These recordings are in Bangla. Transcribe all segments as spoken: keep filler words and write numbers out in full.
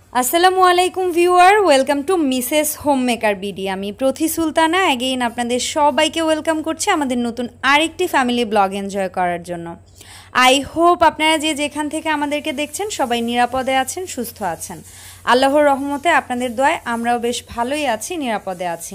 আসসালামু আলাইকুম viewer, welcome to Mrs homemaker BD. আমি প্রথি সুলতানা অ্যাগেইন আপনাদের সবাইকে ওয়েলকাম করছি আমাদের নতুন আরেকটি ফ্যামিলি ব্লগ এনজয় করার জন্য। আই হোপ আপনারা যে যেখান থেকে আমাদেরকে দেখছেন সবাই নিরাপদে আছেন, সুস্থ আছেন। আল্লাহর রহমতে আপনাদের দোয়ায় আমরাও বেশ ভালোই আছি, নিরাপদে আছি।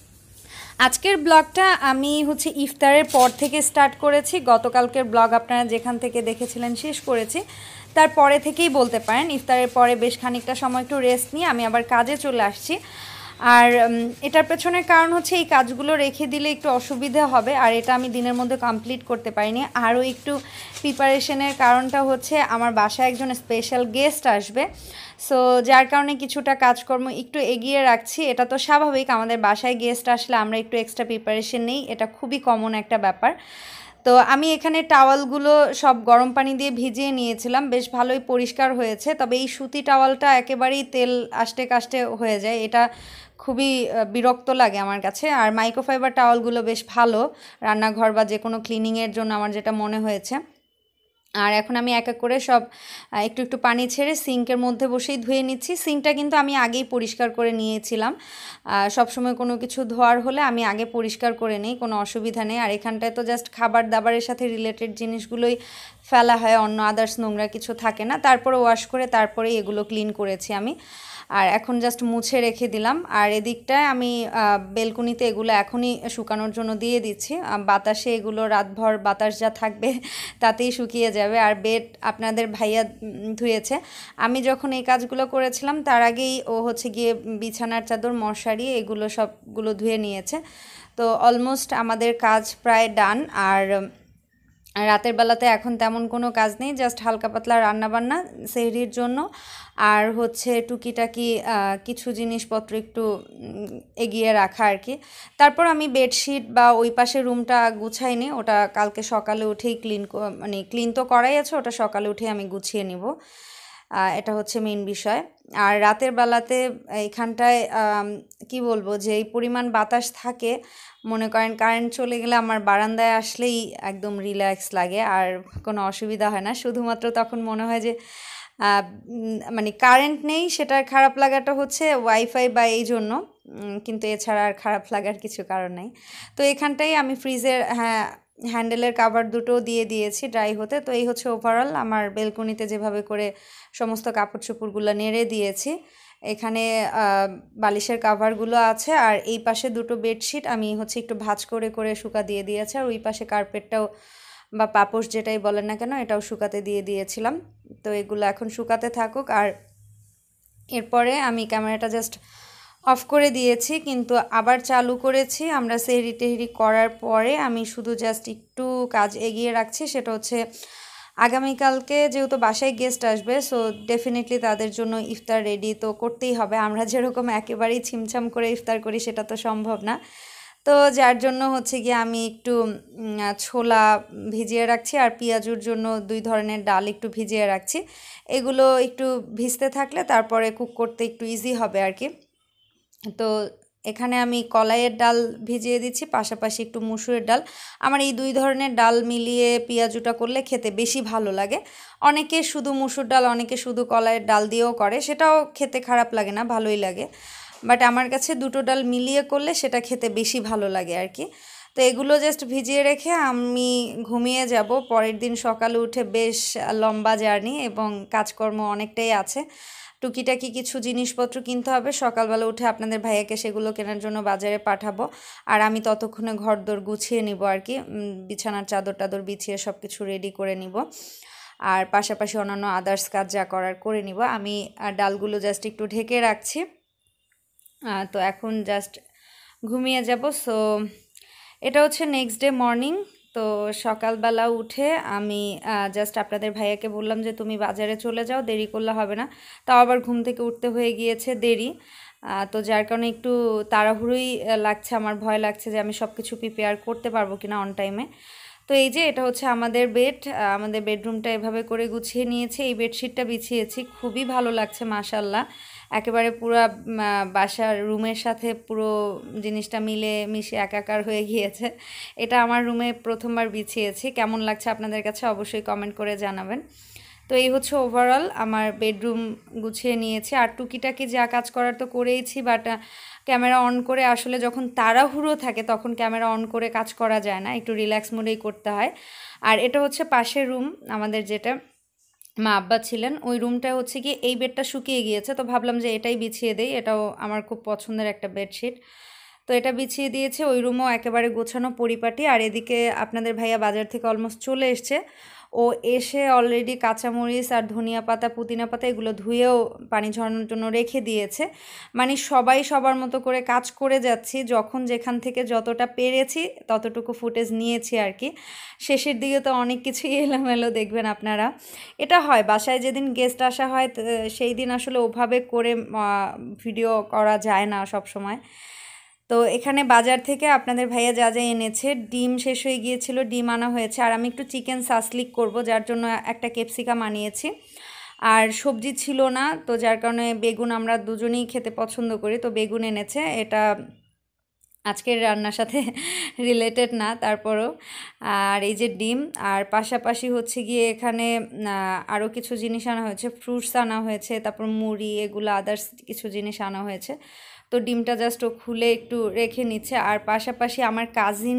আজকের ব্লগটা আমি হচ্ছে ইফতারের পর থেকে স্টার্ট করেছি। গতকালকের ব্লগ আপনারা যেখান থেকে দেখেছিলেন শেষ করেছি, তারপরে থেকেই বলতে পারেন। ইফতারের পরে বেশ খানিকটা সময় একটু রেস্ট নিয়ে আমি আবার কাজে চলে আসছি। আর এটার পেছনের কারণ হচ্ছে এই কাজগুলো রেখে দিলে একটু অসুবিধা হবে, আর এটা আমি দিনের মধ্যে কমপ্লিট করতে পারিনি। আরও একটু প্রিপারেশনের কারণটা হচ্ছে আমার বাসায় একজন স্পেশাল গেস্ট আসবে, সো যার কারণে কিছুটা কাজকর্ম একটু এগিয়ে রাখছি। এটা তো স্বাভাবিক, আমাদের বাসায় গেস্ট আসলে আমরা একটু এক্সট্রা প্রিপারেশন নিই, এটা খুবই কমন একটা ব্যাপার। তো আমি এখানে টাওয়ালগুলো সব গরম পানি দিয়ে ভিজিয়ে নিয়েছিলাম, বেশ ভালোই পরিষ্কার হয়েছে। তবে এই সুতি টাওয়ালটা একেবারেই তেল আষ্টে কাষ্টে হয়ে যায়, এটা খুবই বিরক্ত লাগে আমার কাছে। আর মাইক্রোফাইবার টাওয়ালগুলো বেশ ভালো রান্নাঘর বা যে কোনো ক্লিনিংয়ের জন্য আমার যেটা মনে হয়েছে। আর এখন আমি এক এক করে সব একটু একটু পানি ছেড়ে সিঙ্কের মধ্যে বসেই ধুয়ে নিচ্ছি। সিঙ্কটা কিন্তু আমি আগেই পরিষ্কার করে নিয়েছিলাম। সবসময় কোনো কিছু ধোয়ার হলে আমি আগে পরিষ্কার করে নিই, কোনো অসুবিধা নেই। আর এখানটায় তো জাস্ট খাবার দাবারের সাথে রিলেটেড জিনিসগুলোই ফেলা হয়, অন্য আদার্স নোংরা কিছু থাকে না। তারপরে ওয়াশ করে তারপরে এগুলো ক্লিন করেছি আমি। আর এখন জাস্ট মুছে রেখে দিলাম। আর এদিকটায় আমি বেলকুনিতে এগুলো এখনই শুকানোর জন্য দিয়ে দিচ্ছি। বাতাসে এগুলো রাতভর বাতাস যা থাকবে তাতেই শুকিয়ে যাবে। আর বেড আপনাদের ভাইয়া ধুয়েছে। আমি যখন এই কাজগুলো করেছিলাম তার আগেই ও হচ্ছে গিয়ে বিছানার চাদর, মশারি এগুলো সবগুলো ধুয়ে নিয়েছে। তো অলমোস্ট আমাদের কাজ প্রায় ডান। আর রাতের বেলাতে এখন তেমন কোনো কাজ নেই, জাস্ট হালকা পাতলা রান্নাবান্না সেহরির জন্য, আর হচ্ছে টুকিটাকি কিছু জিনিসপত্র একটু এগিয়ে রাখা আর কি। তারপর আমি বেডশিট বা ওই পাশে রুমটা গুছাইনি, ওটা কালকে সকালে উঠেই ক্লিন, মানে ক্লিন তো করাই আছে, ওটা সকালে উঠেই আমি গুছিয়ে নিব। এটা হচ্ছে মেইন বিষয়। আর রাতের বেলাতে এইখানটায় কি বলবো, যে এই পরিমাণ বাতাস থাকে, মনে করেন কারেন্ট চলে গেলে আমার বারান্দায় আসলেই একদম রিল্যাক্স লাগে, আর কোনো অসুবিধা হয় না। শুধুমাত্র তখন মনে হয় যে মানে কারেন্ট নেই, সেটার খারাপ লাগাটা হচ্ছে ওয়াইফাই বা এই জন্য, কিন্তু এছাড়া আর খারাপ লাগার কিছু কারণ নেই। তো এখানটাই আমি ফ্রিজের হ্যাঁ হ্যান্ডেলের কাভার দুটো দিয়ে দিয়েছি ড্রাই হতে। তো এই হচ্ছে ওভারঅল আমার বেলকনিতে যেভাবে করে সমস্ত কাপড় চোপড়গুলো নেড়ে দিয়েছি। এখানে বালিশের কাভারগুলো আছে, আর এই পাশে দুটো বেডশিট আমি হচ্ছে একটু ভাঁজ করে করে শুকা দিয়ে দিয়েছি। আর ওই পাশে কার্পেটটাও বা পাপোশ যেটাই বলেন না কেন, এটাও শুকাতে দিয়ে দিয়েছিলাম। তো এগুলো এখন শুকাতে থাকুক। আর এরপরে আমি ক্যামেরাটা জাস্ট অফ করে দিয়েছি, কিন্তু আবার চালু করেছি আমরা সেহরি টেহরি করার পরে। আমি শুধু জাস্ট একটু কাজ এগিয়ে রাখছি, সেটা হচ্ছে আগামীকালকে যেহেতু বাসায় গেস্ট আসবে, সো ডেফিনেটলি তাদের জন্য ইফতার রেডি তো করতেই হবে। আমরা যেরকম একেবারেই ছিমছাম করে ইফতার করি সেটা তো সম্ভব না। তো যার জন্য হচ্ছে গিয়ে আমি একটু ছোলা ভিজিয়ে রাখছি, আর পেঁয়াজুর জন্য দুই ধরনের ডাল একটু ভিজিয়ে রাখছি। এগুলো একটু ভিজতে থাকলে তারপরে কুক করতে একটু ইজি হবে আর কি। তো এখানে আমি কলাইয়ের ডাল ভিজিয়ে দিচ্ছি, পাশাপাশি একটু মুসুরের ডাল। আমার এই দুই ধরনের ডাল মিলিয়ে পেঁয়াজুটা করলে খেতে বেশি ভালো লাগে। অনেকে শুধু মুসুর ডাল, অনেকে শুধু কলাইয়ের ডাল দিয়েও করে, সেটাও খেতে খারাপ লাগে না, ভালোই লাগে। বাট আমার কাছে দুটো ডাল মিলিয়ে করলে সেটা খেতে বেশি ভালো লাগে আর কি। তো এগুলো জাস্ট ভিজিয়ে রেখে আমি ঘুমিয়ে যাব। পরের দিন সকালে উঠে বেশ লম্বা জার্নি এবং কাজকর্ম অনেকটাই আছে। টুকিটাকি কিছু জিনিসপত্র কিনতে হবে, সকালবেলা উঠে আপনাদের ভাইয়াকে সেগুলো কেনার জন্য বাজারে পাঠাবো। আর আমি ততক্ষণে ঘরদোর গুছিয়ে নিব আর কি, বিছানার চাদর টাদর বিছিয়ে সব কিছু রেডি করে নিব। আর পাশাপাশি অন্যান্য আদার্স কাজ যা করার করে নিব। আমি ডালগুলো জাস্ট একটু ঢেকে রাখছি। তো এখন জাস্ট ঘুমিয়ে যাব। সো এটা হচ্ছে নেক্সট ডে মর্নিং। তো সকালবেলা উঠে আমি জাস্ট আপনাদের ভাইয়াকে বললাম যে তুমি বাজারে চলে যাও, দেরি করলে হবে না। তাও আবার ঘুম থেকে উঠতে হয়ে গিয়েছে দেরি, তো যার কারণে একটু তাড়াহুড়োই লাগছে, আমার ভয় লাগছে যে আমি সব কিছু প্রিপেয়ার করতে পারবো কিনা অন টাইমে। তো এই যে এটা হচ্ছে আমাদের বেড, আমাদের বেডরুমটা এভাবে করে গুছিয়ে নিয়েছি। এই বেডশিটটা বিছিয়েছি, খুবই ভালো লাগছে মাশাআল্লাহ। একেবারে পুরো বাসার রুমের সাথে পুরো জিনিসটা মিলে মিশে একাকার হয়ে গিয়েছে। এটা আমার রুমে প্রথমবার বিছিয়েছি, কেমন লাগছে আপনাদের কাছে অবশ্যই কমেন্ট করে জানাবেন। তো এই হচ্ছে ওভারঅল আমার বেডরুম গুছিয়ে নিয়েছি। আর টুকিটাকি যা কাজ করার তো করেইছি, বাট ক্যামেরা অন করে আসলে যখন তাড়াহুড়ো থাকে তখন ক্যামেরা অন করে কাজ করা যায় না, একটু রিল্যাক্স মোডেই করতে হয়। আর এটা হচ্ছে পাশের রুম আমাদের, যেটা মা আব্বা ছিলেন ওই রুমটা হচ্ছে কি এই বেডটা শুকিয়ে গিয়েছে, তো ভাবলাম যে এটাই বিছিয়ে দেই, এটাও আমার খুব পছন্দের একটা বেডশিট। তো এটা বিছিয়ে দিয়েছে, ওই রুমও একেবারে গোছানো পরিপাটি। আর এদিকে আপনাদের ভাইয়া বাজার থেকে অলমোস্ট চলে এসছে, ও এসে অলরেডি কাঁচামরিচ আর ধনিয়া পাতা পুদিনা পাতা এগুলো ধুয়েও পানি ঝরানোর জন্য রেখে দিয়েছে। মানে সবাই সবার মতো করে কাজ করে যাচ্ছি, যখন যেখান থেকে যতটা পেরেছি ততটুকু ফুটেজ নিয়েছি আর কি। শেষের দিকে তো অনেক কিছুই এলোমেলো দেখবেন আপনারা। এটা হয় বাসায় যেদিন গেস্ট আসা হয় সেই দিন আসলে ওভাবে করে ভিডিও করা যায় না সব সময়। তো এখানে বাজার থেকে আপনাদের ভাইয়া যা যা এনেছে, ডিম শেষ হয়ে গিয়েছিল, ডিম আনা হয়েছে। আর আমি একটু চিকেন সাসলিক করব, যার জন্য একটা ক্যাপসিকাম আনিয়েছি। আর সবজি ছিল না, তো যার কারণে বেগুন আমরা দুজনেই খেতে পছন্দ করি, তো বেগুন এনেছে। এটা আজকের রান্নার সাথে রিলেটেড না তারপরও। আর এই যে ডিম, আর পাশাপাশি হচ্ছে গিয়ে এখানে আরও কিছু জিনিস আনা হয়েছে, ফ্রুটস আনা হয়েছে, তারপর মুড়ি, এগুলো আদার্স কিছু জিনিস আনা হয়েছে। তো ডিমটা জাস্ট ও খুলে একটু রেখে নিচ্ছে। আর পাশাপাশি আমার কাজিন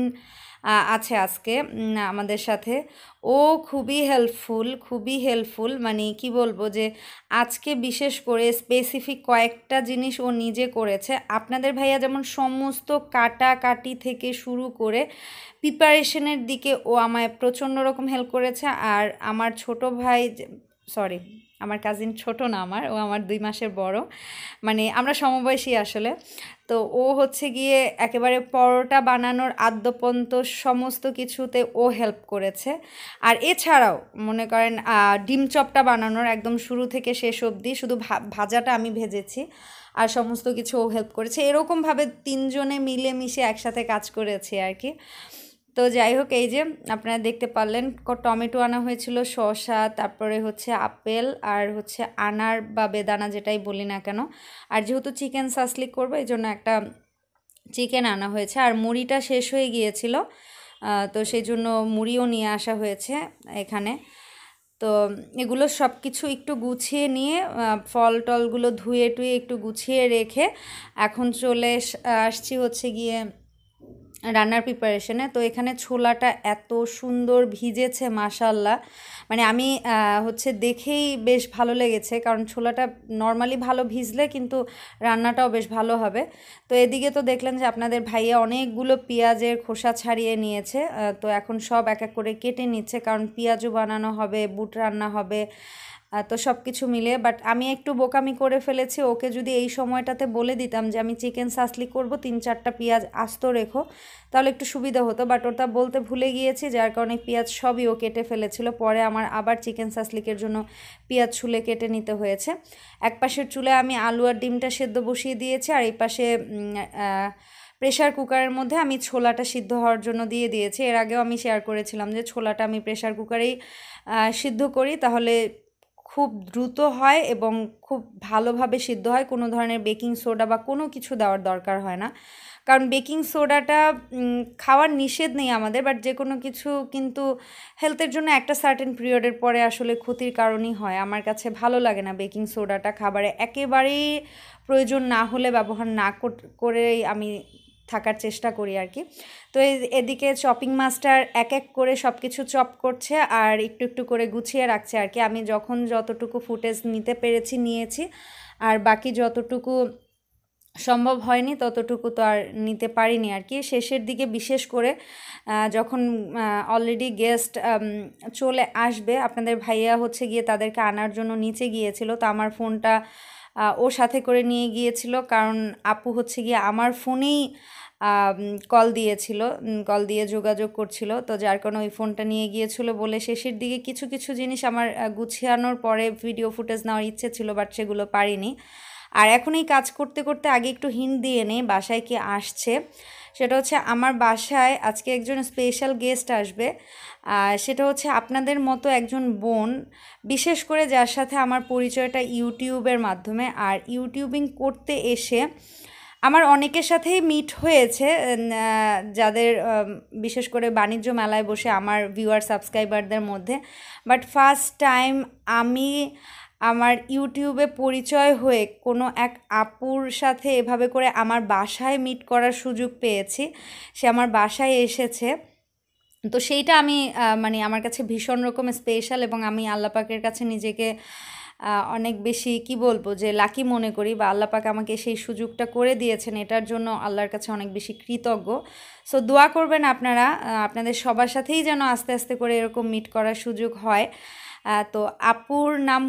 আছে আজকে আমাদের সাথে, ও খুবই হেল্পফুল, খুবই হেল্পফুল। মানে কি বলবো যে আজকে বিশেষ করে স্পেসিফিক কয়েকটা জিনিস ও নিজে করেছে। আপনাদের ভাইয়া যেমন সমস্ত কাটাকাটি থেকে শুরু করে প্রিপারেশনের দিকে ও আমায় প্রচণ্ড রকম হেল্প করেছে। আর আমার ছোট ভাই, সরি আমার কাজিন ছোট না, আমার ও আমার দুই মাসের বড়, মানে আমরা সমবয়সী আসলে। তো ও হচ্ছে গিয়ে একেবারে পরোটা বানানোর আদ্যপন্ত সমস্ত কিছুতে ও হেল্প করেছে। আর এছাড়াও মনে করেন ডিম চপটা বানানোর একদম শুরু থেকে শেষ অবধি, শুধু ভাজাটা আমি ভেজেছি, আর সমস্ত কিছু ও হেল্প করেছে। এরকমভাবে তিনজনে মিলেমিশে একসাথে কাজ করেছি আর কি। তো যাই হোক, এই যে আপনারা দেখতে পারলেন টমেটো আনা হয়েছিল, শসা, তারপরে হচ্ছে আপেল, আর হচ্ছে আনার বা বেদানা যেটাই বলি না কেন। আর যেহেতু চিকেন সাসলিক করবো এই জন্য একটা চিকেন আনা হয়েছে। আর মুড়িটা শেষ হয়ে গিয়েছিল, তো সেই জন্য মুড়িও নিয়ে আসা হয়েছে এখানে। তো এগুলো সব কিছু একটু গুছিয়ে নিয়ে ফল টলগুলো ধুয়ে টুয়ে একটু গুছিয়ে রেখে এখন চলে আসছি হচ্ছে গিয়ে রান্নার প্রিপারেশনে। তো এখানে ছোলাটা এত সুন্দর ভিজেছে মাশাল্লাহ, মানে আমি হচ্ছে দেখেই বেশ ভালো লেগেছে, কারণ ছোলাটা নর্মালি ভালো ভিজলে কিন্তু রান্নাটাও বেশ ভালো হবে। তো এদিকে তো দেখলেন যে আপনাদের ভাইয়া অনেকগুলো পেঁয়াজের খোসা ছাড়িয়ে নিয়েছে, তো এখন সব এক এক করে কেটে নিচ্ছে, কারণ পেঁয়াজও বানানো হবে, বুট রান্না হবে, তো সব কিছু মিলে। বাট আমি একটু বোকামি করে ফেলেছি, ওকে যদি এই সময়টাতে বলে দিতাম যে আমি চিকেন সাসলি করব, তিন চারটা পেঁয়াজ আস্ত রেখো, তাহলে একটু সুবিধা হতো। বাট ওটা বলতে ভুলে গিয়েছি, যার কারণে পেঁয়াজ সবই ও কেটে ফেলেছিল। পরে আমার আবার চিকেন সাসলিকের জন্য পেঁয়াজ ছুলে কেটে নিতে হয়েছে। এক পাশের চুলে আমি আলু আর ডিমটা সেদ্ধ বসিয়ে দিয়েছি, আর এই পাশে প্রেশার কুকারের মধ্যে আমি ছোলাটা সিদ্ধ হওয়ার জন্য দিয়ে দিয়েছি। এর আগেও আমি শেয়ার করেছিলাম যে ছোলাটা আমি প্রেশার কুকারেই সিদ্ধ করি, তাহলে খুব দ্রুত হয় এবং খুব ভালোভাবে সিদ্ধ হয়, কোনো ধরনের বেকিং সোডা বা কোনো কিছু দেওয়ার দরকার হয় না। কারণ বেকিং সোডাটা খাওয়ার নিষেধ নেই আমাদের, বাট যে কোনো কিছু কিন্তু হেলথের জন্য একটা সার্টেন পিরিয়ডের পরে আসলে ক্ষতির কারণই হয়। আমার কাছে ভালো লাগে না বেকিং সোডাটা খাবারে, একেবারেই প্রয়োজন না হলে ব্যবহার না করেই আমি থাকার চেষ্টা করি আর কি। তো এদিকে চপিং মাস্টার এক এক করে সব কিছু চপ করছে আর একটু একটু করে গুছিয়ে রাখছে আর কি। আমি যখন যতটুকু ফুটেজ নিতে পেরেছি নিয়েছি, আর বাকি যতটুকু সম্ভব হয়নি ততটুকু তো আর নিতে পারিনি আর কি। শেষের দিকে বিশেষ করে যখন অলরেডি গেস্ট চলে আসবে, আপনাদের ভাইয়া হচ্ছে গিয়ে তাদেরকে আনার জন্য নিচে গিয়েছিল, তো আমার ফোনটা ও সাথে করে নিয়ে গিয়েছিল, কারণ আপু হচ্ছে গিয়ে আমার ফোনেই কল দিয়েছিল, কল দিয়ে যোগাযোগ করছিল, তো যার কারণে ওই ফোনটা নিয়ে গিয়েছিল বলে শেষের দিকে কিছু কিছু জিনিস আমার গুছিয়ানোর পরে ভিডিও ফুটেজ নেওয়ার ইচ্ছে ছিল, বাট সেগুলো পারিনি। আর এখন এই কাজ করতে করতে আগে একটু হিন্ট দিয়ে নেই বাসায় কি আসছে। সেটা হচ্ছে আমার বাসায় আজকে একজন স্পেশাল গেস্ট আসবে, সেটা হচ্ছে আপনাদের মতো একজন বোন, বিশেষ করে যার সাথে আমার পরিচয়টা ইউটিউবের মাধ্যমে। আর ইউটিউবিং করতে এসে আমার অনেকের সাথেই মিট হয়েছে যাদের বিশেষ করে বাণিজ্য মেলায় বসে আমার ভিউয়ার সাবস্ক্রাইবারদের মধ্যে, বাট ফার্স্ট টাইম আমি আমার ইউটিউবে পরিচয় হয়ে কোনো এক আপুর সাথে এভাবে করে আমার বাসায় মিট করার সুযোগ পেয়েছি। সে আমার বাসায় এসেছে, তো সেইটা আমি মানে আমার কাছে ভীষণ রকম স্পেশাল এবং আমি আল্লাহ পাকের কাছে নিজেকে অনেক বেশি কি বলবো যে লাকি মনে করি, বা আল্লাহ পাক আমাকে সেই সুযোগটা করে দিয়েছেন, এটার জন্য আল্লাহর কাছে অনেক বেশি কৃতজ্ঞ। সো দোয়া করবেন আপনারা, আপনাদের সবার সাথেই যেন আস্তে আস্তে করে এরকম মিট করার সুযোগ হয়। তো আপুর নাম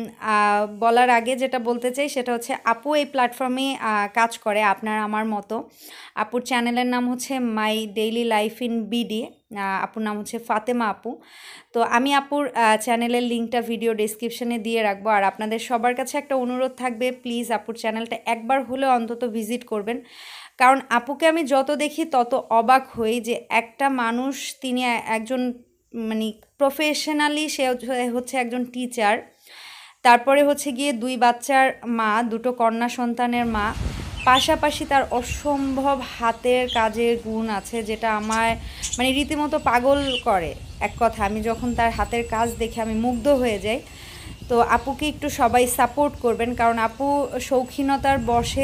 বলার আগে যেটা বলতে চাই সেটা হচ্ছে আপু এই প্ল্যাটফর্মে কাজ করে আপনার আমার মতো। আপুর চ্যানেলের নাম হচ্ছে my daily life in BD, আপুর নাম হচ্ছে ফাতেমা আপু। তো আমি আপুর চ্যানেলের লিঙ্কটা ভিডিও ডেসক্রিপশনে দিয়ে রাখবো। আর আপনাদের সবার কাছে একটা অনুরোধ থাকবে, প্লিজ আপুর চ্যানেলটা একবার হলেও অন্তত ভিজিট করবেন, কারণ আপুকে আমি যত দেখি তত অবাক হই যে একটা মানুষ, তিনি একজন মানে প্রফেশনালি সে হচ্ছে একজন টিচার, তারপরে হচ্ছে গিয়ে দুই বাচ্চার মা, দুটো কন্যা সন্তানের মা, পাশাপাশি তার অসম্ভব হাতের কাজের গুণ আছে যেটা আমার মানে রীতিমতো পাগল করে। এক কথা, আমি যখন তার হাতের কাজ দেখে আমি মুগ্ধ হয়ে যাই। তো আপুকে একটু সবাই সাপোর্ট করবেন, কারণ আপু শৌখিনতার বশে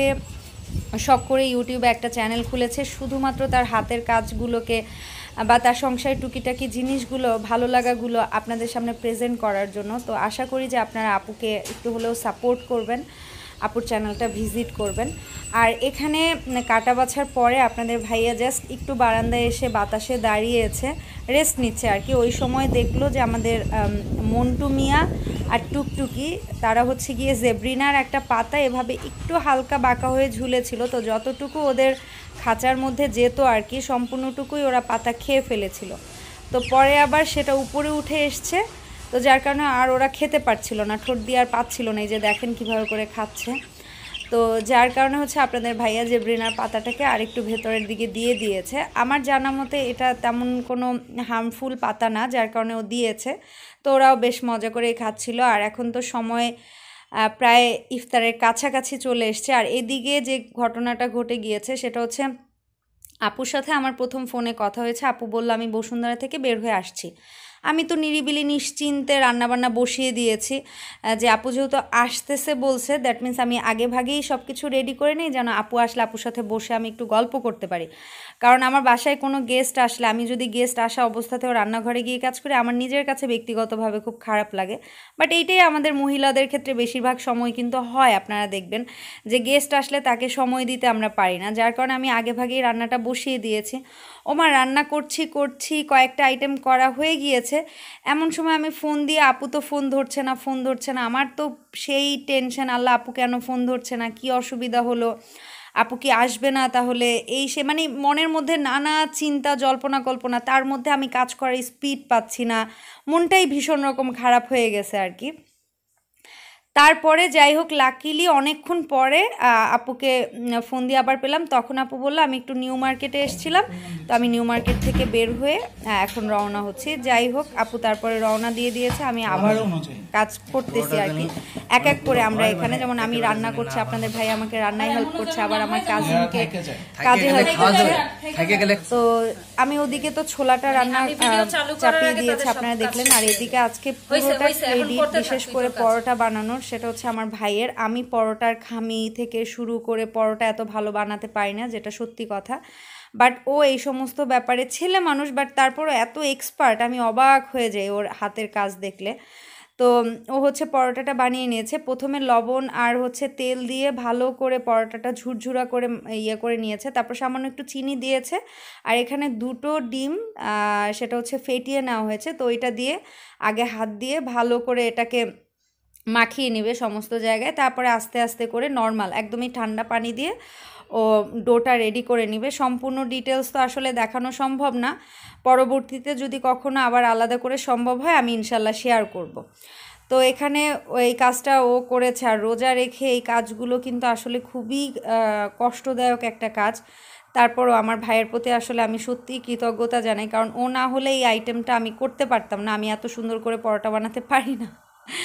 শখ করে ইউটিউবে একটা চ্যানেল খুলেছে শুধুমাত্র তার হাতের কাজগুলোকে বা তার সংসারের টুকিটাকি জিনিসগুলো, ভালো লাগাগুলো আপনাদের সামনে প্রেজেন্ট করার জন্য। তো আশা করি যে আপনারা আপুকে একটু হলেও সাপোর্ট করবেন, আপুর চ্যানেলটা ভিজিট করবেন। আর এখানে কাটা বাছার পরে আপনাদের ভাইয়া জাস্ট একটু বারান্দায় এসে বাতাসে দাঁড়িয়েছে, রেস্ট নিচ্ছে আর কি। ওই সময় দেখলো যে আমাদের মন্টু মিয়া আর টুকটুকি তারা হচ্ছে গিয়ে জেব্রিনার একটা পাতা এভাবে একটু হালকা বাঁকা হয়ে ঝুলেছিল, তো যতটুকু ওদের খাঁচার মধ্যে যেত আর কি সম্পূর্ণটুকুই ওরা পাতা খেয়ে ফেলেছিল। তো পরে আবার সেটা উপরে উঠে এসছে, তো যার কারণে আর ওরা খেতে পারছিল না, ঠোঁট দিয়ে আর পাচ্ছিল না। এই যে দেখেন কীভাবে করে খাচ্ছে। তো যার কারণে হচ্ছে আপনাদের ভাইয়া জেব্রিনার পাতাটাকে আরেকটু ভেতরের দিকে দিয়ে দিয়েছে। আমার জানা মতে এটা তেমন কোনো হার্মফুল পাতা না, যার কারণে ও দিয়েছে। তো ওরাও বেশ মজা করে খাচ্ছিল। আর এখন তো সময় প্রায় ইফতারের কাছাকাছি চলে এসছে। আর এদিকে যে ঘটনাটা ঘটে গিয়েছে সেটা হচ্ছে আপুর সাথে আমার প্রথম ফোনে কথা হয়েছে। আপু বলল আমি বসুন্ধরা থেকে বের হয়ে আসছি। আমি তো নিরিবিলি নিশ্চিন্তে রান্নাবান্না বসিয়ে দিয়েছি, যে আপু যেহেতু আসতেছে বলছে, দ্যাট মিন্স আমি আগে ভাগেই সব কিছু রেডি করে নিই যেন আপু আসলে আপুর সাথে বসে আমি একটু গল্প করতে পারি। কারণ আমার বাসায় কোনো গেস্ট আসলে আমি যদি গেস্ট আসা অবস্থাতেও রান্নাঘরে গিয়ে কাজ করি, আমার নিজের কাছে ব্যক্তিগতভাবে খুব খারাপ লাগে। বাট এইটাই আমাদের মহিলাদের ক্ষেত্রে বেশিরভাগ সময় কিন্তু হয়, আপনারা দেখবেন যে গেস্ট আসলে তাকে সময় দিতে আমরা পারি না, যার কারণে আমি আগে ভাগেই রান্নাটা বসিয়ে দিয়েছি। ওমা রান্না করছি করছি কয়েকটা আইটেম করা হয়ে গিয়েছে, এমন সময় আমি ফোন দিয়ে আপু তো ফোন ধরছে না ফোন ধরছে না আমার তো সেই টেনশন, আল্লাহ আপু কেন ফোন ধরছে না, কি অসুবিধা হলো, আপু কি আসবে না তাহলে, এই সে মানে মনের মধ্যে নানা চিন্তা জল্পনা কল্পনা, তার মধ্যে আমি কাজ করার স্পিড পাচ্ছি না, মনটাই ভীষণ রকম খারাপ হয়ে গেছে আর কি। তারপরে যাই হোক লাকিলি অনেকক্ষণ পরে আপুকে ফোন দিয়ে আবার পেলাম, তখন আপু বললো আমি একটু নিউ মার্কেটে এসেছিলাম, তো আমি নিউ মার্কেট থেকে বের হয়ে এখন রওনা হচ্ছি। যাই হোক আপু তারপরে রওনা দিয়ে দিয়েছে, আমি আবারও কাজ করতেছি আর কি এক এক করে। আমরা এখানে যেমন আমি রান্না করছি, আপনাদের ভাই আমাকে রান্নায় হেল্প করছে, আবার আমার কাজিনকে কাজে হেল্প করছে। তো আমি ওদিকে তো ছোলাটা রান্না চাপিয়ে দিয়েছে আপনারা দেখলেন, আর এদিকে আজকে পুরোটা ক্রেডিট বিশেষ করে পরোটা বানানোর সেটা হচ্ছে আমার ভাইয়ের। আমি পরোটার খামি থেকে শুরু করে পরোটা এত ভালো বানাতে পারি না, যেটা সত্যি কথা, বাট ও এই সমস্ত ব্যাপারে ছেলে মানুষ, বাট তারপরও এত এক্সপার্ট, আমি অবাক হয়ে যাই ওর হাতের কাজ দেখলে। তো ও হচ্ছে পরোটাটা বানিয়ে নিয়েছে, প্রথমে লবণ আর হচ্ছে তেল দিয়ে ভালো করে পরোটাটা ঝুরঝুরা করে ইয়ে করে নিয়েছে, তারপর সামান্য একটু চিনি দিয়েছে, আর এখানে দুটো ডিম সেটা হচ্ছে ফেটিয়ে নেওয়া হয়েছে। তো এটা দিয়ে আগে হাত দিয়ে ভালো করে এটাকে মাখিয়ে নেবে সমস্ত জায়গায়, তারপরে আস্তে আস্তে করে নর্মাল একদমই ঠান্ডা পানি দিয়ে ও ডোটা রেডি করে নেবে। সম্পূর্ণ ডিটেলস তো আসলে দেখানো সম্ভব না, পরবর্তীতে যদি কখনো আবার আলাদা করে সম্ভব হয় আমি ইনশাল্লাহ শেয়ার করব। তো এখানে ওই কাজটা ও করেছে, আর রোজা রেখে এই কাজগুলো কিন্তু আসলে খুবই কষ্টদায়ক একটা কাজ। তারপরও আমার ভাইয়ের প্রতি আসলে আমি সত্যিই কৃতজ্ঞতা জানাই, কারণ ও না হলে এই আইটেমটা আমি করতে পারতাম না, আমি এত সুন্দর করে পরোটা বানাতে পারি না।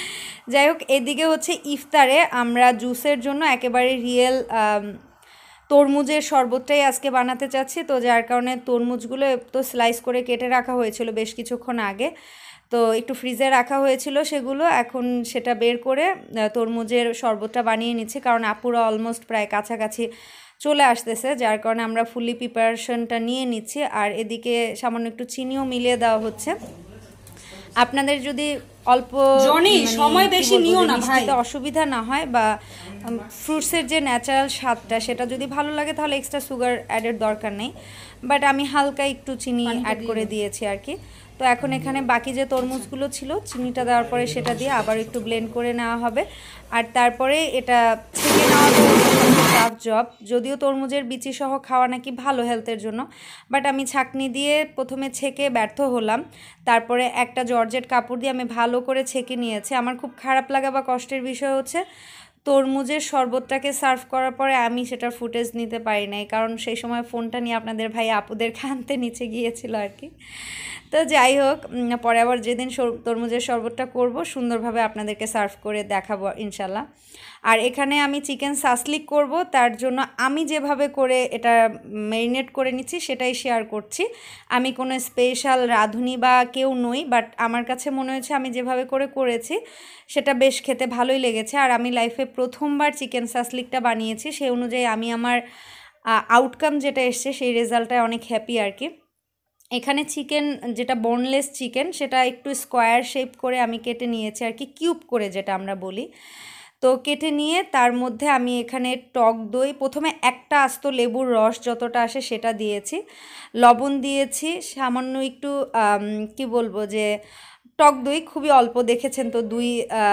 যাই হোক এদিকে হচ্ছে ইফতারে আমরা জুসের জন্য একেবারে রিয়েল তরমুজের শরবতটাই আজকে বানাতে চাচ্ছি। তো যার কারণে তরমুজগুলো তো স্লাইস করে কেটে রাখা হয়েছিল বেশ কিছুক্ষণ আগে, তো একটু ফ্রিজে রাখা হয়েছিল সেগুলো, এখন সেটা বের করে তরমুজের শরবতটা বানিয়ে নিচ্ছি, কারণ আপুরা অলমোস্ট প্রায় কাছাকাছি চলে আসতেছে, যার কারণে আমরা ফুলি প্রিপারেশনটা নিয়ে নিচ্ছি। আর এদিকে সামান্য একটু চিনিও মিলিয়ে দেওয়া হচ্ছে। আপনাদের যদি অল্প সময় বেশি নিও না ভাই, অসুবিধা না হয় বা ফ্রুটসের যে ন্যাচারাল স্বাদটা সেটা যদি ভালো লাগে তাহলে এক্সট্রা সুগার অ্যাডের দরকার নেই, বাট আমি হালকা একটু চিনি অ্যাড করে দিয়েছি আর কি। তো এখন এখানে বাকি যে তরমুজগুলো ছিল চিনিটা দেওয়ার পরে সেটা দিয়ে আবার একটু ব্লেন্ড করে নেওয়া হবে। আর তারপরে এটা ছেঁকে নেওয়া টাফ জব, যদিও তরমুজের বিচি সহ খাওয়া নাকি ভালো হেলথের জন্য, বাট আমি ছাঁকনি দিয়ে প্রথমে ছেঁকে ব্যর্থ হলাম। তারপরে একটা জর্জেট কাপড় দিয়ে আমি ভালো করে ছেঁকে নিয়েছি। আমার খুব খারাপ লাগা বা কষ্টের বিষয় হচ্ছে তরমুজের শরবতটাকে সার্ভ করার পরে আমি সেটার ফুটেজ নিতে পারি নাই, কারণ সেই সময় ফোনটা নিয়ে আপনাদের ভাই আপুদের আনতে নিচে গিয়েছিল আর কি। তো যাই হোক, পরে আবার যেদিন তরমুজের শরবতটা করব সুন্দরভাবে আপনাদেরকে সার্ভ করে দেখাবো ইনশাল্লাহ। আর এখানে আমি চিকেন সাসলিক করব, তার জন্য আমি যেভাবে করে এটা ম্যারিনেট করে নিচ্ছি সেটাই শেয়ার করছি। আমি কোনো স্পেশাল রাঁধুনি বা কেউ নই, বাট আমার কাছে মনে হয়েছে আমি যেভাবে করে করেছি সেটা বেশ খেতে ভালোই লেগেছে। আর আমি লাইফে প্রথমবার চিকেন সাসলিকটা বানিয়েছি, সেই অনুযায়ী আমি আমার আউটকাম যেটা এসছে সেই রেজাল্টটায় অনেক হ্যাপি আর কি। এখানে চিকেন যেটা বোনলেস চিকেন সেটা একটু স্কোয়ার শেপ করে আমি কেটে নিয়েছি আর কি, কিউব করে যেটা আমরা বলি। তো কেটে নিয়ে তার মধ্যে আমি এখানে টক দই, প্রথমে একটা আস্ত লেবুর রস যতটা আসে সেটা দিয়েছি, লবণ দিয়েছি, সামান্য একটু কি বলবো যে টক দই খুবই অল্প, দেখেছেন তো দুই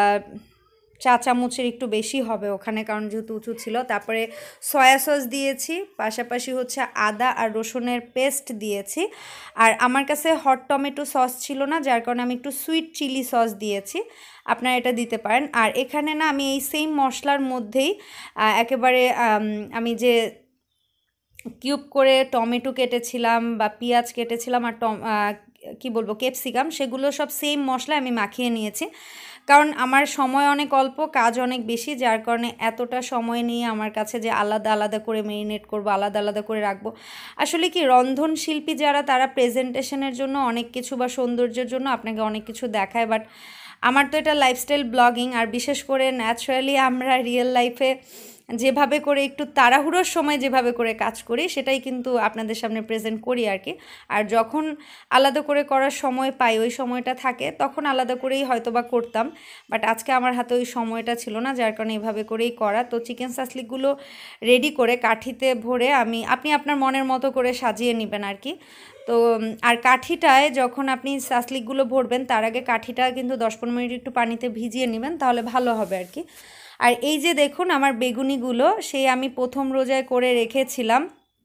চা চামচের একটু বেশি হবে ওখানে, কারণ যেহেতু উঁচু ছিল। তারপরে সয়া সস দিয়েছি, পাশাপাশি হচ্ছে আদা আর রসুনের পেস্ট দিয়েছি। আর আমার কাছে হট টমেটো সস ছিল না, যার কারণে আমি একটু সুইট চিলি সস দিয়েছি, আপনারা এটা দিতে পারেন। আর এখানে না আমি এই সেম মশলার মধ্যেই একেবারে আমি যে কিউব করে টমেটো কেটেছিলাম বা পেঁয়াজ কেটেছিলাম আর টম কি বলবো ক্যাপসিকাম, সেগুলো সব সেম মশলা আমি মাখিয়ে নিয়েছি, কারণ আমার সময় অনেক অল্প, কাজ অনেক বেশি, যার কারণে এতটা সময় নিয়ে আমার কাছে যে আলাদা আলাদা করে মেরিনেট করব, আলাদা আলাদা করে রাখবো। আসলে কি রন্ধন শিল্পী যারা তারা প্রেজেন্টেশনের জন্য অনেক কিছু বা সৌন্দর্যের জন্য আপনাকে অনেক কিছু দেখায়, বাট আমার তো এটা লাইফস্টাইল ব্লগিং, আর বিশেষ করে ন্যাচারালি আমরা রিয়েল লাইফে যেভাবে করে একটু তাড়াহুড়োর সময় যেভাবে করে কাজ করি সেটাই কিন্তু আপনাদের সামনে প্রেজেন্ট করি আর কি। আর যখন আলাদা করে করার সময় পাই, ওই সময়টা থাকে, তখন আলাদা করেই হয়তো বা করতাম, বাট আজকে আমার হাতে ওই সময়টা ছিল না, যার কারণে এইভাবে করেই করা। তো চিকেন সাসলিকগুলো রেডি করে কাঠিতে ভরে আমি আপনি আপনার মনের মতো করে সাজিয়ে নেবেন আর কি। তো আর কাঠিটায় যখন আপনি সাসলিকগুলো ভরবেন তার আগে কাঠিটা কিন্তু দশ পনেরো মিনিট একটু পানিতে ভিজিয়ে নেবেন, তাহলে ভালো হবে আর কি। আর এই যে দেখুন আমার বেগুনিগুলো সেই আমি প্রথম রোজায় করে রেখেছিলাম,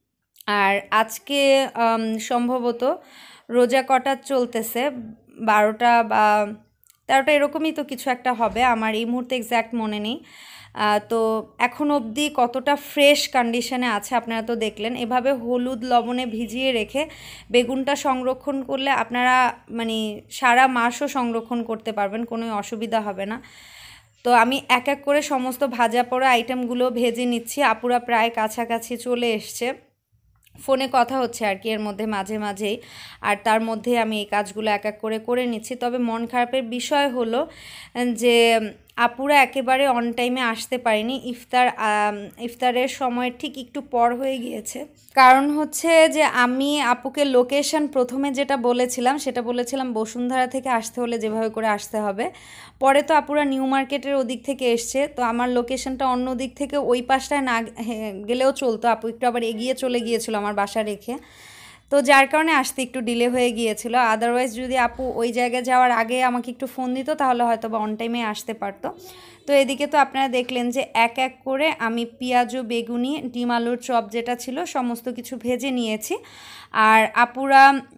আর আজকে সম্ভবত রোজা কটা চলতেছে, বারোটা বা তেরোটা এরকমই তো কিছু একটা হবে, আমার এই মুহূর্তে এক্স্যাক্ট মনে নেই। তো এখন অবধি কতটা ফ্রেশ কন্ডিশনে আছে আপনারা তো দেখলেন। এভাবে হলুদ লবণে ভিজিয়ে রেখে বেগুনটা সংরক্ষণ করলে আপনারা মানে সারা মাসও সংরক্ষণ করতে পারবেন, কোনো অসুবিধা হবে না। তো আমি এক এক করে সমস্ত ভাজা পোড়া আইটেমগুলো ভেজে নিচ্ছি, আপুরা প্রায় কাছাকাছি চলে এসছে, ফোনে কথা হচ্ছে আর কি এর মধ্যে মাঝে মাঝেই, আর তার মধ্যে আমি এই কাজগুলো এক এক করে করে নিচ্ছি। তবে মন খারাপের বিষয় হলো যে আপুরা একেবারে অন টাইমে আসতে পারেনি, ইফতার ইফতারের সময় ঠিক একটু পর হয়ে গিয়েছে। কারণ হচ্ছে যে আমি আপুকে লোকেশন প্রথমে যেটা বলেছিলাম সেটা বলেছিলাম বসুন্ধরা থেকে আসতে হলে যেভাবে করে আসতে হবে, পরে তো আপুরা নিউ মার্কেটের ওদিক থেকে এসছে, তো আমার লোকেশনটা অন্য দিক থেকে ওই পাশটায় না গেলেও চলতো, আপু একটু আবার এগিয়ে চলে গিয়েছিল আমার বাসা রেখে, তো যার কারণে আসতে একটু ডিলে হয়ে গিয়েছিল। আদারওয়াইজ যদি আপু ওই জায়গায় যাওয়ার আগে আমাকে একটু ফোন দিত তাহলে হয়তো বা অন টাইমে আসতে পারতো। তো এদিকে তো আপনারা দেখলেন যে এক এক করে আমি পেঁয়াজ ও বেগুনি ডিম আলুর চপ যেটা ছিল সমস্ত কিছু ভেজে নিয়েছি, আর আপুরা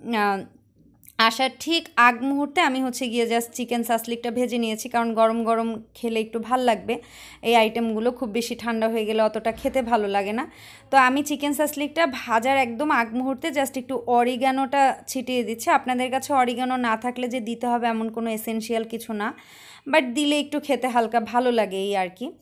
আসার ঠিক আগ মুহূর্তে আমি হচ্ছে গিয়ে জাস্ট চিকেন সাসলিকটা ভেজে নিয়েছি, কারণ গরম গরম খেলে একটু ভাল লাগবে এই আইটেমগুলো, খুব বেশি ঠান্ডা হয়ে গেলে অতটা খেতে ভালো লাগে না। তো আমি চিকেন সাসলিকটা ভাজার একদম আগ মুহূর্তে জাস্ট একটু অরিগানোটা ছিটিয়ে দিচ্ছি। আপনাদের কাছে অরিগানো না থাকলে যে দিতে হবে এমন কোনো এসেনশিয়াল কিছু না, বাট দিলে একটু খেতে হালকা ভালো লাগে এই আর কি।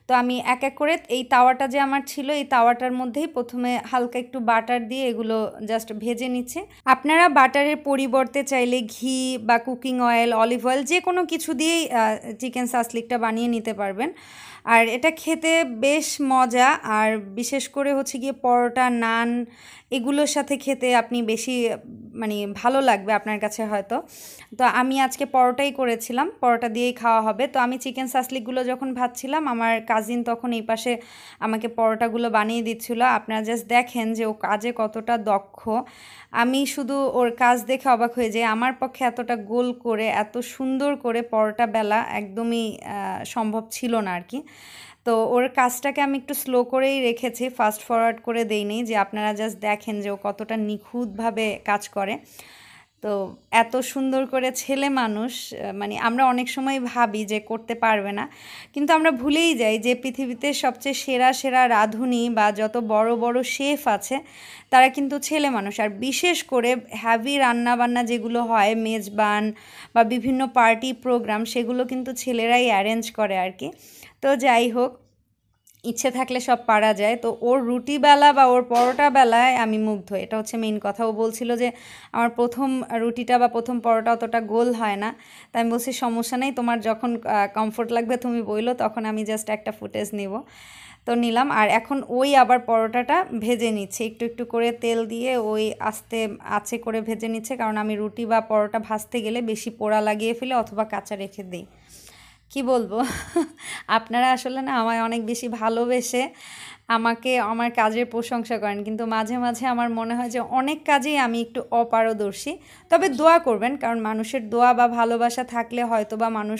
তো আমি এক এক করে এই তাওয়াটা যে আমার ছিল এই তাওয়াটার মধ্যেই প্রথমে হালকা একটু বাটার দিয়ে এগুলো জাস্ট ভেজে নিচ্ছে। আপনারা বাটারের পরিবর্তে চাইলে ঘি বা কুকিং অয়েল, অলিভ অয়েল যে কোনো কিছু দিয়েই চিকেন সাসলিকটা বানিয়ে নিতে পারবেন। আর এটা খেতে বেশ মজা, আর বিশেষ করে হচ্ছে গিয়ে পরোটা, নান এগুলোর সাথে খেতে আপনি বেশি মানে ভালো লাগবে আপনার কাছে হয়তো। তো আমি আজকে পরোটাই করেছিলাম, পরোটা দিয়েই খাওয়া হবে। তো আমি চিকেন সাসলিকগুলো যখন ভাজছিলাম আমার কাজিন তখন এই পাশে আমাকে পরোটাগুলো বানিয়ে দিচ্ছিল। আপনারা জাস্ট দেখেন যে ও কাজে কতটা দক্ষ। আমি শুধু ওর কাজ দেখে অবাক হয়ে যাই। আমার পক্ষে এতটা গোল করে এত সুন্দর করে পরোটা বেলা একদমই সম্ভব ছিল না আর কি। তো ওর কাজটাকে আমি একটু স্লো করেই রেখেছি, ফাস্ট ফরওয়ার্ড করে দেইনি, যে আপনারা জাস্ট দেখেন যে ও কতটা নিখুঁতভাবে কাজ করে। তো এত সুন্দর করে ছেলে মানুষ, মানে আমরা অনেক সময় ভাবি যে করতে পারবে না, কিন্তু আমরা ভুলেই যাই যে পৃথিবীতে সবচেয়ে সেরা সেরা রাঁধুনি বা যত বড় বড় শেফ আছে তারা কিন্তু ছেলে মানুষ। আর বিশেষ করে হ্যাভি রান্নাবান্না যেগুলো হয়, মেজবান বা বিভিন্ন পার্টি প্রোগ্রাম, সেগুলো কিন্তু ছেলেরাই অ্যারেঞ্জ করে আর কি। তো যাই হোক, ইচ্ছে থাকলে সব পারা যায়। তো ওর রুটি বেলা বা ওর পরোটা বেলায় আমি মুগ্ধ, এটা হচ্ছে মেইন কথা। ও বলছিল যে আমার প্রথম রুটিটা বা প্রথম পরোটা অতটা গোল হয় না, তাই আমি বলছি সমস্যা নেই, তোমার যখন কমফোর্ট লাগবে তুমি বইলো, তখন আমি জাস্ট একটা ফুটেজ নিব। তো নিলাম। আর এখন ওই আবার পরোটাটা ভেজে নিচ্ছে একটু একটু করে তেল দিয়ে, ওই আস্তে আঁচে করে ভেজে নিচ্ছে, কারণ আমি রুটি বা পরোটা ভাজতে গেলে বেশি পোড়া লাগিয়ে ফেলে অথবা কাঁচা রেখে দিই। কি বলবো, আপনারা আসলে না আমায় অনেক বেশি ভালোবেসে আমাকে আমার কাজের প্রশংসা করেন, কিন্তু মাঝে মাঝে আমার মনে হয় যে অনেক কাজেই আমি একটু অপারদর্শী। তবে দোয়া করবেন, কারণ মানুষের দোয়া বা ভালোবাসা থাকলে হয়তো বা মানুষ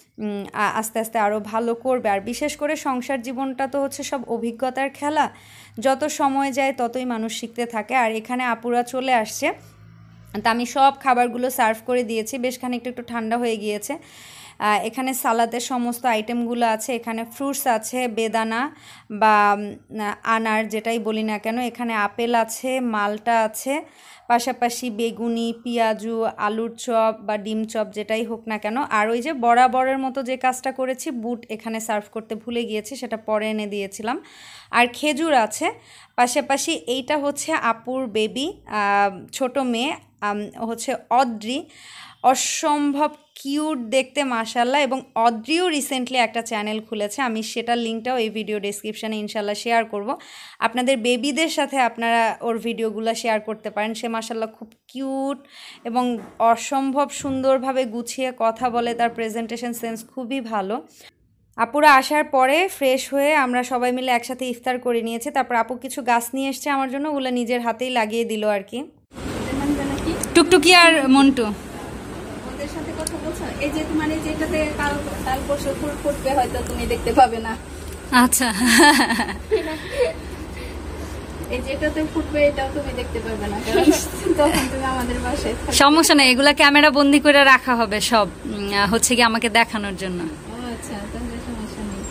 আস্তে আস্তে আরও ভালো করবে। আর বিশেষ করে সংসার জীবনটা তো হচ্ছে সব অভিজ্ঞতার খেলা, যত সময় যায় ততই মানুষ শিখতে থাকে। আর এখানে আপুরা চলে আসছে, তা আমি সব খাবারগুলো সার্ভ করে দিয়েছি, বেশ খানিকটা একটু ঠান্ডা হয়ে গিয়েছে। এখানে সালাদের সমস্ত আইটেমগুলো আছে, এখানে ফ্রুটস আছে, বেদানা বা আনার যেটাই বলি না কেন, এখানে আপেল আছে, মালটা আছে, পাশাপাশি বেগুনি, পেঁয়াজু, আলুর চপ বা ডিম চপ যেটাই হোক না কেন। আর ওই যে বরাবরের মতো যে কাজটা করেছি, বুট এখানে সার্ভ করতে ভুলে গিয়েছি, সেটা পরে এনে দিয়েছিলাম। আর খেজুর আছে পাশাপাশি। এইটা হচ্ছে আপুর বেবি, ছোট মেয়ে হচ্ছে অদ্রি, অসম্ভব কিউট দেখতে মাশাল্লাহ। এবং অদ্রিও রিসেন্টলি একটা চ্যানেল খুলেছে, আমি সেটার লিঙ্কটাও এই ভিডিও ডেসক্রিপশানে ইনশাল্লাহ শেয়ার করব। আপনাদের বেবিদের সাথে আপনারা ওর ভিডিওগুলো শেয়ার করতে পারেন। সে মাশাল্লাহ খুব কিউট এবং অসম্ভব সুন্দরভাবে গুছিয়ে কথা বলে, তার প্রেজেন্টেশন সেন্স খুবই ভালো। আপুরা আসার পরে ফ্রেশ হয়ে আমরা সবাই মিলে একসাথে ইফতার করে নিয়েছি। তারপর আপু কিছু গাছ নিয়ে এসছে আমার জন্য, ওগুলো নিজের হাতেই লাগিয়ে দিল আর কি। টুকটুকি আর মন্টু ওদের সাথে কথা বলছো, এই যে তোমার এই যেটাতে কাল কাল পরশু ফুল ফুটবে, হয়তো তুমি দেখতে পাবে না। আচ্ছা, এই যেটাতে ফুটবে এটাও তুমি দেখতে পাবে না, কারণ তখন তুমি আমাদের বাসায়। সমস্যা নেই, এগুলা ক্যামেরা বন্দি করে রাখা হবে সব, হচ্ছে কি আমাকে দেখানোর জন্য। আচ্ছা, তাহলে সমস্যা নেই।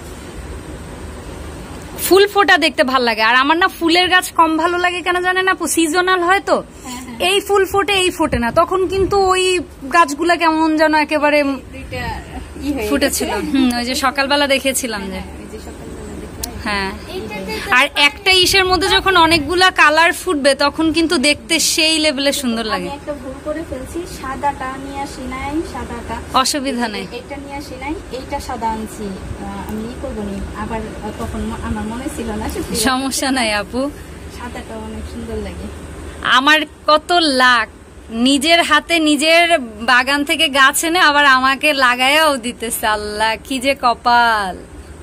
ফুল ফোটা দেখতে ভালো লাগে। আর আমার না ফুলের গাছ কম ভালো লাগে কেন জানেন আপু, সিজনাল হয় তো, এই ফুল ফোটে এই ফোটে না, তখন কিন্তু ওই গাছগুলা কেমন যেন একেবারে ফুটেছিল। হম, ওই যে সকালবেলা দেখেছিলাম যে, হ্যাঁ। আর একটা ইসের মধ্যে যখন অনেকগুলা কালার ফুটবে তখন কিন্তু দেখতে সেই লেভেলে সুন্দর লাগে। একটা ভুল করে ফেলছি, সাদাটা নিয়ে আসি নাই, সাদাটা অসুবিধা নেই, এটা নিয়ে আসি নাই, এইটা সাদা আনছি, আমি ই করবো নি আবার, তখন আমার মনে ছিল না। সমস্যা নাই আপু, সাদাটা অনেক সুন্দর লাগে। আমার কত লাখ, নিজের হাতে নিজের বাগান থেকে গাছ এনে আবার আমাকে লাগাইয়াও দিতেছে, আল্লাহ কি যে কপাল।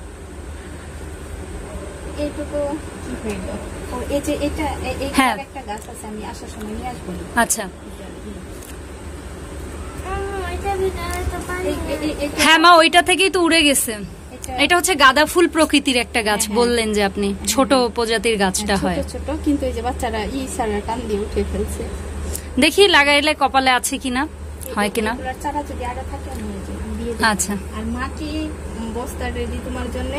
এইটুকু কি হইল, এই যে এটা একটা গাছ আছে, আমি আসার সময় নিয়ে আসবো। আচ্ছা, হ্যাঁ মা, ওইটা থেকেই তো উড়ে গেছে। এটা হচ্ছে গাঁদা ফুল প্রকৃতির একটা গাছ, বললেন যে আপনি, ছোট প্রজাতির গাছটা হয়, ছোট, কিন্তু এই যে বাচ্চারা ই সারা টান দিয়ে উঠে ফেলছে। দেখি লাগাইলে কপালে আছে কিনা, হয় কিনা। চারা যদি আগে থাকে আমি দিয়ে দিই। আচ্ছা, আর মাটি বস্তা রেডি তোমার জন্য।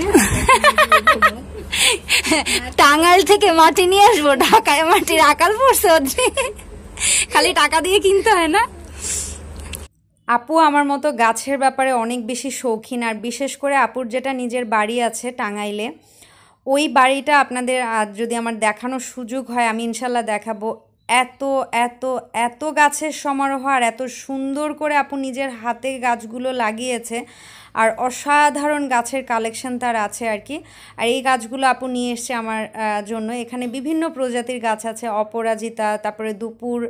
টাঙ্গাইল থেকে মাটি নিয়ে আসবো, ঢাকায় মাটির আকাল পড়ছে, খালি টাকা দিয়ে কিনতে হয় না। আপু আমার মতো গাছের ব্যাপারে অনেক বেশি শৌখিন, আর বিশেষ করে আপুর যেটা নিজের বাড়ি আছে টাঙ্গাইলে, ওই বাড়িটা আপনাদের আজ যদি আমার দেখানোর সুযোগ হয় আমি ইনশাল্লাহ দেখাবো। এত এত এত গাছের সমারোহ, আর এত সুন্দর করে আপু নিজের হাতে গাছগুলো লাগিয়েছে, আর অসাধারণ গাছের কালেকশন তার আছে আর কি। আর এই গাছগুলো আপু নিয়ে এসছে আমার জন্য। এখানে বিভিন্ন প্রজাতির গাছ আছে, অপরাজিতা, তারপরে দুপুর,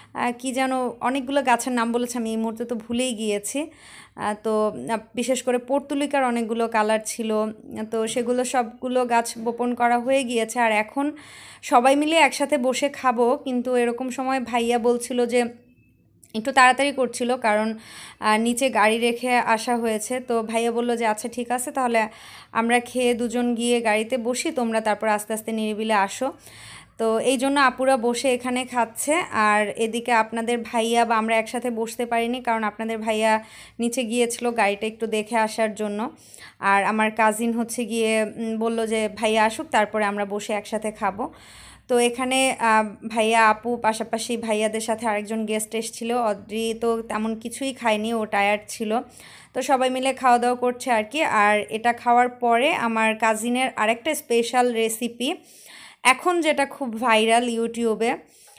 কি যেন অনেকগুলো গাছের নাম বলেছে, আমি এই মুহূর্তে তো ভুলেই গিয়েছি। তো বিশেষ করে পর্তুলিকার অনেকগুলো কালার ছিল, তো সেগুলো সবগুলো গাছ বপন করা হয়ে গিয়েছে। আর এখন সবাই মিলে একসাথে বসে খাবো, কিন্তু এরকম সময় ভাইয়া বলছিল যে একটু তাড়াতাড়ি করছিল, কারণ নিচে গাড়ি রেখে আসা হয়েছে। তো ভাইয়া বললো যে আচ্ছা ঠিক আছে, তাহলে আমরা খেয়ে দুজন গিয়ে গাড়িতে বসি, তোমরা তারপর আস্তে আস্তে নিরিবিলে আসো। তো এই জন্য আপুরা বসে এখানে খাচ্ছে। আর এদিকে আপনাদের ভাইয়া বা আমরা একসাথে বসতে পারিনি, কারণ আপনাদের ভাইয়া নিচে গিয়েছিল গাড়িটা একটু দেখে আসার জন্য। আর আমার কাজিন হচ্ছে গিয়ে বলল যে ভাইয়া আসুক, তারপরে আমরা বসে একসাথে খাবো। তো এখানে ভাইয়া আপু, পাশাপাশি ভাইয়াদের সাথে আরেকজন গেস্ট এসেছিলো, অদ্রি তো তেমন কিছুই খায়নি, ও টায়ার্ড ছিল। তো সবাই মিলে খাওয়া দাওয়া করছে আর কি। আর এটা খাওয়ার পরে আমার কাজিনের আরেকটা স্পেশাল রেসিপি এখন যেটা খুব ভাইরাল ইউটিউবে,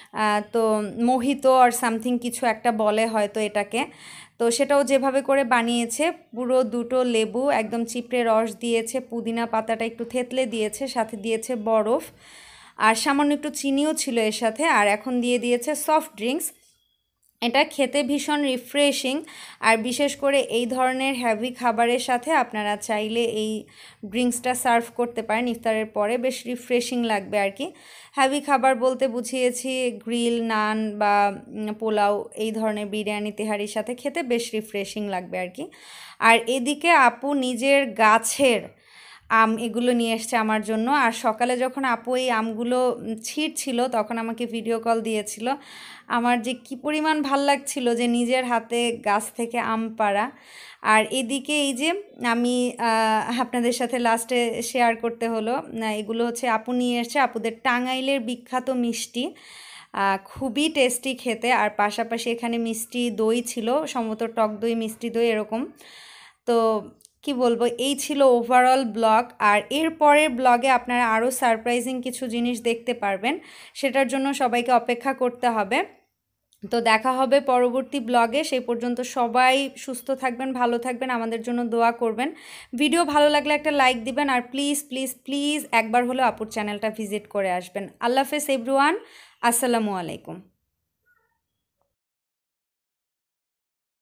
তো মোহিত আর সামথিং কিছু একটা বলে হয়তো এটাকে, তো সেটাও যেভাবে করে বানিয়েছে, পুরো দুটো লেবু একদম চিপড়ে রস দিয়েছে, পুদিনা পাতাটা একটু থেতলে দিয়েছে, সাথে দিয়েছে বরফ, আর সামান্য একটু চিনিও ছিল এর সাথে, আর এখন দিয়ে দিয়েছে সফট ড্রিঙ্কস। এটা খেতে ভীষণ রিফ্রেশিং। আর বিশেষ করে এই ধরনের হেভি খাবারের সাথে আপনারা চাইলে এই ড্রিঙ্কসটা সার্ভ করতে পারেন ইফতারের পরে, বেশ রিফ্রেশিং লাগবে আর কি। হেভি খাবার বলতে বুঝিয়েছি গ্রিল, নান বা পোলাও, এই ধরনের বিরিয়ানি তেহারির সাথে খেতে বেশ রিফ্রেশিং লাগবে আর কি। আর এদিকে আপু নিজের গাছের আম এগুলো নিয়ে এসছে আমার জন্য। আর সকালে যখন আপু এই আমগুলো ছিঁড়ছিল তখন আমাকে ভিডিও কল দিয়েছিল। আমার যে কি পরিমাণ ভাল লাগছিল যে নিজের হাতে গাছ থেকে আম পাড়া। আর এদিকে এই যে আমি আপনাদের সাথে লাস্টে শেয়ার করতে হলো, এগুলো হচ্ছে আপু নিয়ে এসছে আপুদের টাঙ্গাইলের বিখ্যাত মিষ্টি, খুবই টেস্টি খেতে। আর পাশাপাশি এখানে মিষ্টি দই ছিল, সম্ভবত টক দই, মিষ্টি দই এরকম। তো কি বলবো, এই ছিল ওভারঅল ব্লগ। আর এর পরের ব্লগে আপনারা আরও সারপ্রাইজিং কিছু জিনিস দেখতে পারবেন, সেটার জন্য সবাইকে অপেক্ষা করতে হবে। তো দেখা হবে পরবর্তী ব্লগে, সেই পর্যন্ত সবাই সুস্থ থাকবেন, ভালো থাকবেন, আমাদের জন্য দোয়া করবেন। ভিডিও ভালো লাগলে একটা লাইক দিবেন, আর প্লিজ প্লিজ প্লিজ একবার হলেও আপুর চ্যানেলটা ভিজিট করে আসবেন। আল্লাহ হাফেজ এভরিওয়ান, আসসালামু আলাইকুম।